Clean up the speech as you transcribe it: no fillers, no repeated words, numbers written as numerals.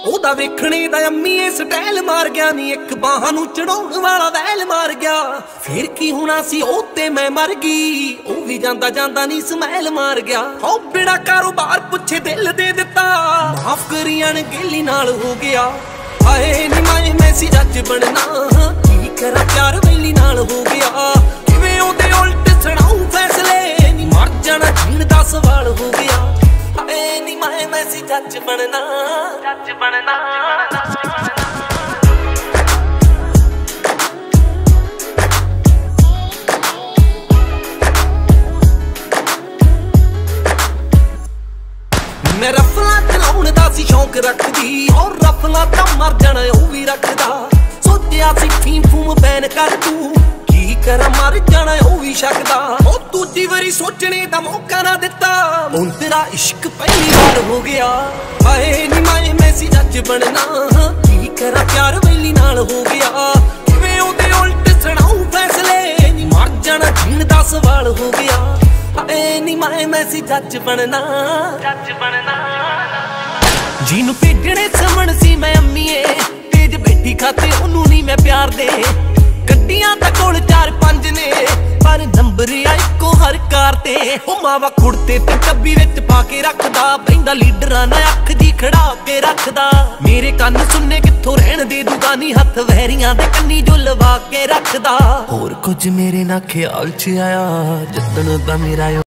ਉਹਦਾ ਵੇਖਣੇ ਦਾ ਅੰਮੀਏ ਸਟਾਈਲ ਮਾਰ ਗਿਆ ਨੀ, ਇੱਕ ਬਾਹਾਂ ਨੂੰ ਚੜਾਉਣ ਵਾਲਾ ਵੈਲ ਮਾਰ ਗਿਆ। ਫੇਰ ਕੀ ਹੋਣਾ ਸੀ ਉਹ ਤੇ ਮੈਂ ਮਰ ਗਈ, ਉਹ ਵੀ ਜਾਂਦਾ ਜਾਂਦਾ ਨੀ ਸਮੈਲ ਮਾਰ ਗਿਆ। ਹੋ ਬਿਨਾ ਕਾਰੋਬਾਰ ਪੁੱਛੇ ਦਿਲ ਦੇ ਦਿੱਤਾ, ਮਾਫ ਕਰੀ ਅਣਗਹਿਲੀ ਨਾਲ ਹੋ ਗਿਆ। ਹਾਏ ਨੀ ਮੈਂ ਸੀ ਜੱਜ ਬਣਨਾ, ਕੀ ਕਰਾਂ ਪਿਆਰ ਵੈਲੀ ਨਾਲ ਹੋ ਗਿਆ। ਕਿਵੇਂ ਉਹਦੇ ਉਲਟ ਸੁਣਾਉ ਫੈਸਲੇ, ਨੀ ਮਰ ਜਾਣਾ ਜੀਣ ਦਾ ਸਵਾਲ ਹੋ ਗਿਆ। ਹਾਏ ਨੀ ਮੈਂ ਸੀ ਜੱਜ ਬਣਨਾ, ਜੱਜ ਬਣਨਾ। ਮੈਂ ਰਫਲਾਂ ਚਲਾਉਣ ਦਾ ਸੀ ਸ਼ੌਂਕ ਰੱਖਦੀ, ਔਰ ਰਫਲਾਂ ਤਾਂ ਮਰ ਜਾਣਾ ਉਹ ਵੀ ਰੱਖਦਾ। ਸੋਚਿਆ ਸੀ ਫੀਮ ਫੂਮ ਬੈਨ ਕਰ ਤੂੰ, ਕੀ ਕਰਾਂ ਮਰ ਜਾਣਾ ਉਹ ਵੀ ਸ਼ੱਕਦਾ। ਉਹ ਦੂਜੀ ਵਾਰੀ ਸੋਚਣੇ ਦਾ ਮੌਕਾ ਨਾ ਦਿੱਤਾ, ਹੁਣ ਤੇਰਾ ਇਸ਼ਕ ਪਹਿਲੀ ਵਾਰ ਹੋ ਗਿਆ। ਹਾਏ ਨੀ ਮੈਂ ਸੀ ਜੱਜ ਬਣਨਾ, ਕੀ ਕਰਾਂ ਪਿਆਰ ਵੈਲੀ ਨਾਲ ਹੋ ਗਿਆ। ਕਿਵੇਂ ਉਹਦੇ ਉਲਟ ਸੁਣਾਉ ਫੈਸਲੇ, ਨੀ ਮਰ ਜਾਣਾ ਜੀਣ ਦਾ ਸਵਾਲ ਹੋ ਗਿਆ। ਹਾਏ ਨੀ ਮੈਂ ਸੀ ਜੱਜ ਬਣਨਾ, ਜੱਜ ਬਣਨਾ। ਜਿਹਨੂੰ ਭੇਜਣੇ ਸਮਣ ਸੀ ਮੈਂ ਅੰਮੀਏ, ਤੇਜ ਬੈਠੀ ਖਾਤੇ ਉਹਨੂੰ ਨੀ ਮੈਂ ਪਿਆਰ ਦੇ। ਗੱਡੀਆਂ ਤਾਂ ਕੋਲ 4-5 ਨੇ, ਪਰ ਨੰਬਰ ਆ ਇੱਕੋ ਹਰ ਕਾਰ ਤੇ। ਉਹ ਮਾਵਾ ਕੁੜਤੇ ਤੇ ਟੱਬੀ ਵਿੱਚ ਪਾ ਕੇ ਰੱਖਦਾ, ਬਹਿੰਦਾ ਲੀਡਰਾਂ ਨਾਲ ਅੱਖ ਦੀ ਖੜਾ ਕੇ ਰੱਖਦਾ। ਮੇਰੇ ਕੰਨ ਸੁਣਨੇ ਕਿੱਥੋਂ ਰਹਿਣ ਦੇ ਦੂਗਾ ਨੀ, ਹੱਥ ਵਹਿਰੀਆਂ ਦੇ ਕੰਨੀ ਜੋ ਲਵਾ ਕੇ ਰੱਖਦਾ। ਹੋਰ ਕੁਝ ਮੇਰੇ ਨਾ ਖਿਆਲ 'ਚ ਆਇਆ, ਜਿੱਦਣ ਦਾ ਮੇਰਾ